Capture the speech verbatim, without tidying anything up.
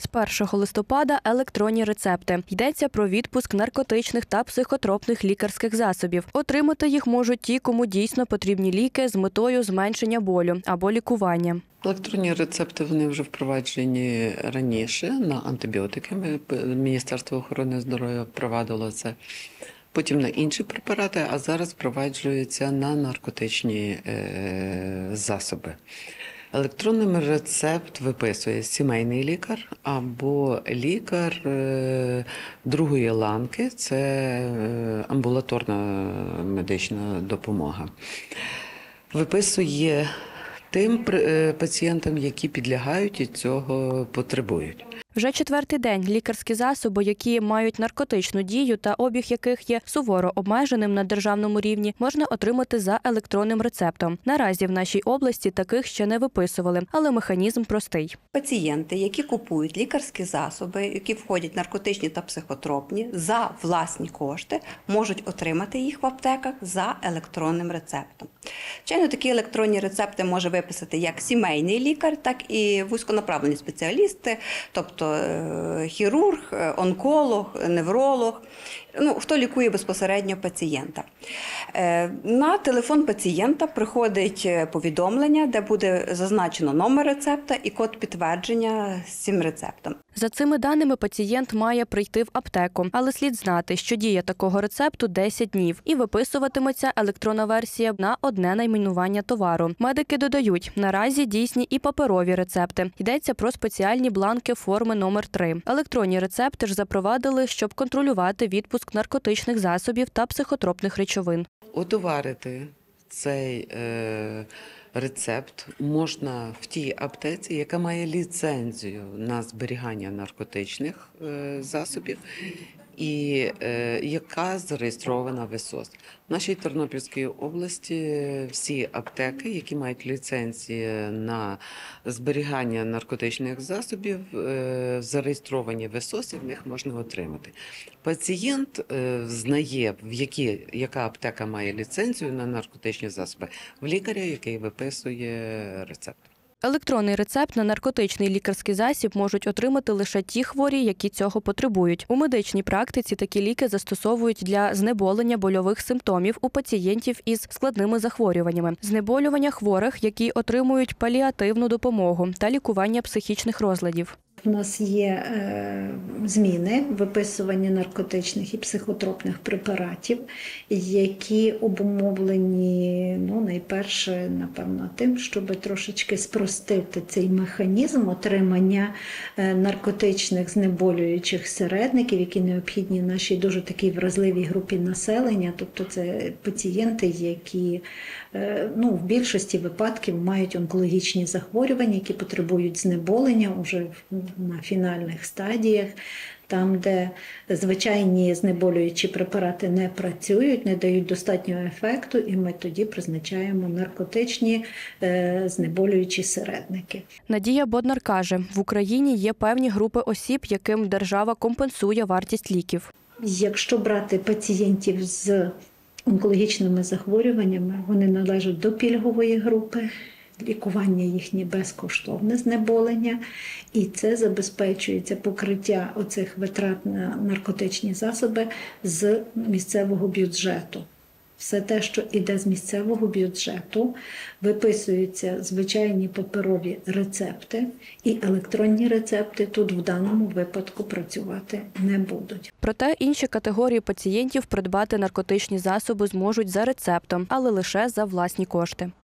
З першого листопада електронні рецепти. Йдеться про відпуск наркотичних та психотропних лікарських засобів. Отримати їх можуть ті, кому дійсно потрібні ліки з метою зменшення болю або лікування. Електронні рецепти вони вже впроваджені раніше на антибіотики. Міністерство охорони здоров'я впровадило це. Потім на інші препарати, а зараз впроваджуються на наркотичні засоби. Електронним рецепт виписує сімейний лікар або лікар другої ланки, це амбулаторна медична допомога. Виписує тим пацієнтам, які підлягають і цього потребують. Вже четвертий день лікарські засоби, які мають наркотичну дію та обіг яких є суворо обмеженим на державному рівні, можна отримати за електронним рецептом. Наразі в нашій області таких ще не виписували, але механізм простий. Пацієнти, які купують лікарські засоби, які входять наркотичні та психотропні, за власні кошти можуть отримати їх в аптеках за електронним рецептом. Звичайно, такі електронні рецепти може виписати як сімейний лікар, так і вузьконаправлені спеціалісти, тобто хірург, онколог, невролог, ну, хто лікує безпосередньо пацієнта. На телефон пацієнта приходить повідомлення, де буде зазначено номер рецепта і код підтвердження з цим рецептом. За цими даними пацієнт має прийти в аптеку, але слід знати, що дія такого рецепту десять днів і виписуватиметься електронна версія на одне найменування товару. Медики додають, наразі дійсні і паперові рецепти. Йдеться про спеціальні бланки форми номер три. Електронні рецепти ж запровадили, щоб контролювати відпуск наркотичних засобів та психотропних речовин. Отоварити цей е, рецепт можна в тій аптеці, яка має ліцензію на зберігання наркотичних е, засобів і е, яка зареєстрована в ес о ес. В нашій Тернопільській області всі аптеки, які мають ліцензії на зберігання наркотичних засобів, е, зареєстровані в ес о ес, і в них можна отримати. Пацієнт е, знає, в які, яка аптека має ліцензію на наркотичні засоби, в лікаря, який виписує рецепт. Електронний рецепт на наркотичний лікарський засіб можуть отримати лише ті хворі, які цього потребують. У медичній практиці такі ліки застосовують для знеболення больових симптомів у пацієнтів із складними захворюваннями, знеболювання хворих, які отримують паліативну допомогу та лікування психічних розладів. У нас є е, зміни в виписуванні наркотичних і психотропних препаратів, які обумовлені, ну, найперше, напевно, тим, щоб трошечки спростити цей механізм отримання е, наркотичних знеболюючих середників, які необхідні нашій дуже такій вразливій групі населення, тобто це пацієнти, які е, ну, в більшості випадків мають онкологічні захворювання, які потребують знеболення уже на фінальних стадіях, там, де звичайні знеболюючі препарати не працюють, не дають достатнього ефекту, і ми тоді призначаємо наркотичні е, знеболюючі середники. Надія Боднар каже, в Україні є певні групи осіб, яким держава компенсує вартість ліків. Якщо брати пацієнтів з онкологічними захворюваннями, вони належать до пільгової групи. Лікування їхнє безкоштовне знеболення, і це забезпечується покриття оцих витрат на наркотичні засоби з місцевого бюджету. Все те, що йде з місцевого бюджету, виписуються звичайні паперові рецепти, і електронні рецепти тут в даному випадку працювати не будуть. Проте інші категорії пацієнтів придбати наркотичні засоби зможуть за рецептом, але лише за власні кошти.